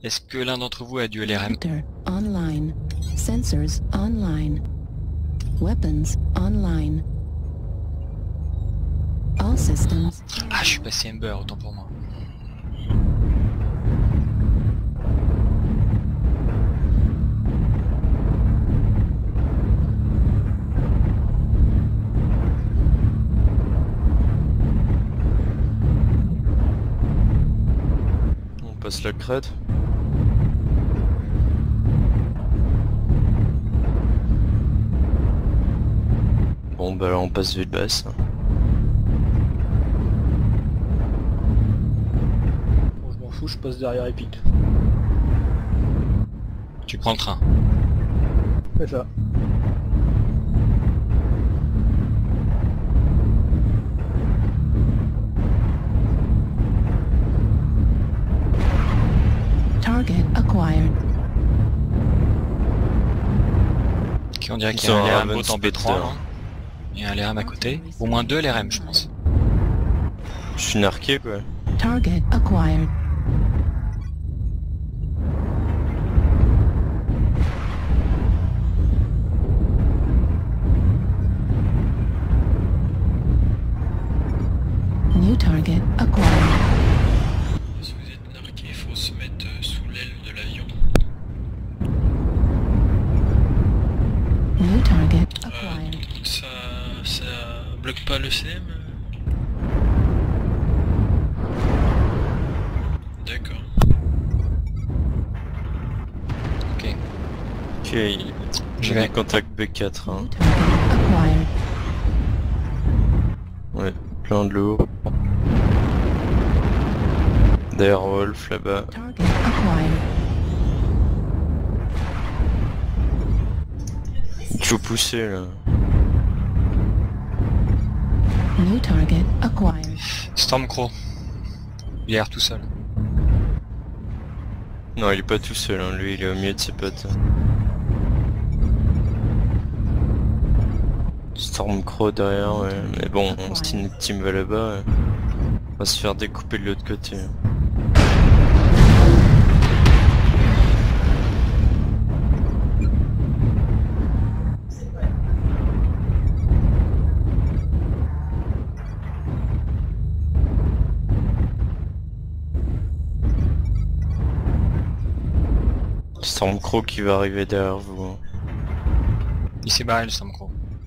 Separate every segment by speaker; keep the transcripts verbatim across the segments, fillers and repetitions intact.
Speaker 1: Est-ce que l'un d'entre vous a du L R M?
Speaker 2: Filter online. Sensors online. Weapons online. All systems.
Speaker 1: Ah, je suis passé Ember, autant pour moi.
Speaker 3: On passe la crête. Bon bah là on passe ville basse.
Speaker 4: Bon, je m'en fous, je passe derrière Epic.
Speaker 1: Tu prends le train.
Speaker 4: C'est ça.
Speaker 2: Target acquired.
Speaker 1: Ok, on dirait qu'il y
Speaker 3: Ils
Speaker 1: a
Speaker 3: ont
Speaker 1: un
Speaker 3: un
Speaker 1: L R M
Speaker 3: Raven
Speaker 1: en B trois.
Speaker 3: Spectre.
Speaker 1: Là. Il y a un L R M à côté. Au moins deux L R M, je pense.
Speaker 3: Je suis narqué quoi.
Speaker 2: Target acquired. New target acquired.
Speaker 1: Si vous êtes narqué, il faut se mettre sous l'aile de l'avion.
Speaker 2: New target acquired.
Speaker 1: Ça, ça bloque pas le C M? D'accord. Ok.
Speaker 3: Ok, il- j'ai
Speaker 1: vais.
Speaker 3: des contacts B quatre. Hein.
Speaker 2: New target acquired.
Speaker 3: Ouais, plein de lourd. D'air Wolf là-bas.
Speaker 2: Target acquired.
Speaker 3: Il faut pousser là.
Speaker 2: New target acquired.
Speaker 1: Stormcrow. Il a l'air tout seul.
Speaker 3: Non, il est pas tout seul, hein. Lui il est au milieu de ses potes. Stormcrow derrière, ouais. Mais bon, si notre team va là-bas, ouais. On va se faire découper de l'autre côté. Stormcrow qui va arriver derrière vous. Hein.
Speaker 1: Il s'est barré le Stormcrow.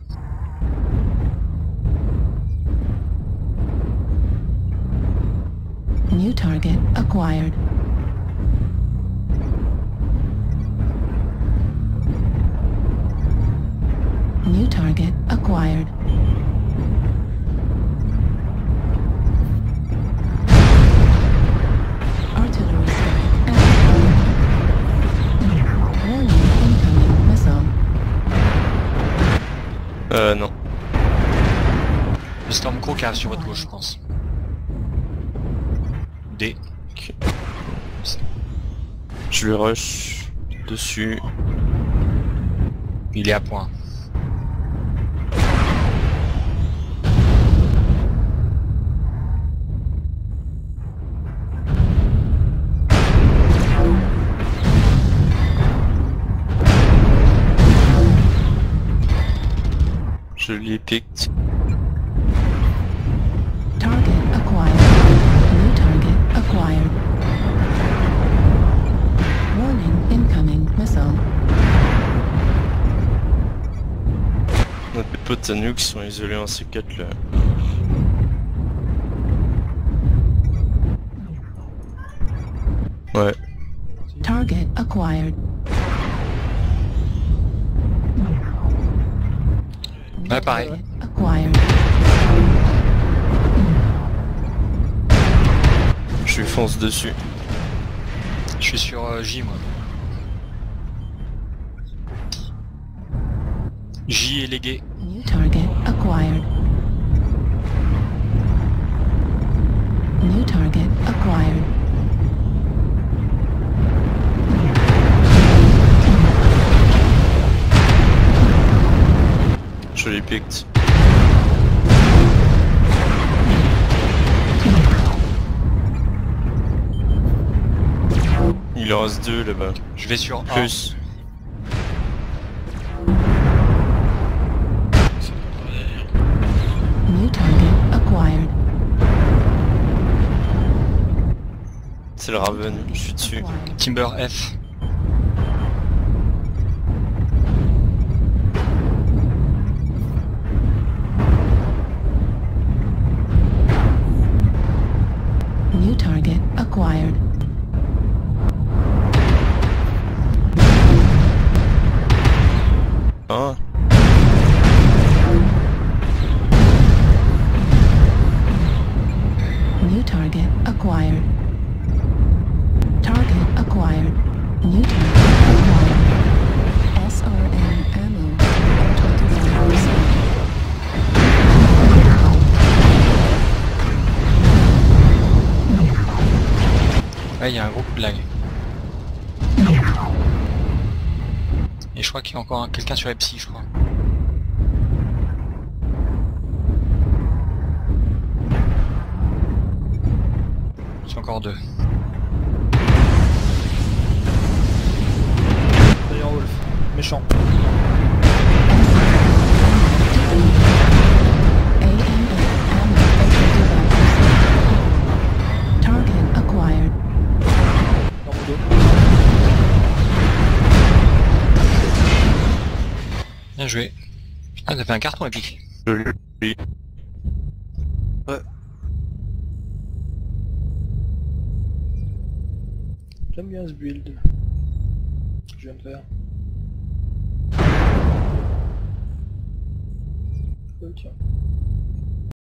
Speaker 2: New target acquired. New target acquired. Artillery strike activated. Warning, incoming missile.
Speaker 3: Euh, non.
Speaker 1: Le Stormcrow qui arrive sur votre gauche, je pense. D.
Speaker 3: Ok. Je lui rush dessus.
Speaker 1: Il est à point.
Speaker 3: Je l'ai picked.
Speaker 2: Target acquired. New target acquired. Warning, incoming missile.
Speaker 3: Notre potes à Nuke sont isolés en C quatre là. Ouais.
Speaker 2: Target acquired.
Speaker 1: Ouais, pareil.
Speaker 2: Target acquired.
Speaker 3: Je lui fonce dessus.
Speaker 1: Je suis sur euh, J, moi. J est légué.
Speaker 2: New target acquired. New target acquired.
Speaker 3: Je l'ai picked. Il Il en reste deux là-bas.
Speaker 5: Je vais sur A.
Speaker 3: Plus.
Speaker 1: C'est pas derrière.
Speaker 2: New target acquired.
Speaker 3: C'est le Raven, je suis dessus.
Speaker 2: Acquired.
Speaker 5: Timber F.
Speaker 2: New target acquired.
Speaker 3: Ah,
Speaker 2: New target acquired. Target acquired. New target acquired. S R M ammo at twenty-one percent.
Speaker 5: Ouais, il y a un gros coup de lag. Et je crois qu'il y a encore un- quelqu'un sur Epsi, je crois. C'est encore deux.
Speaker 4: D'ailleurs, Wolf. Méchant.
Speaker 2: A M A ammo at twenty-one percent. Target acquired.
Speaker 4: Dans mon dos.
Speaker 5: Bien joué. Ah, t'as fait un carton épique.
Speaker 3: joli.
Speaker 4: J'aime bien ce build. Que je viens de faire. Oh, tiens.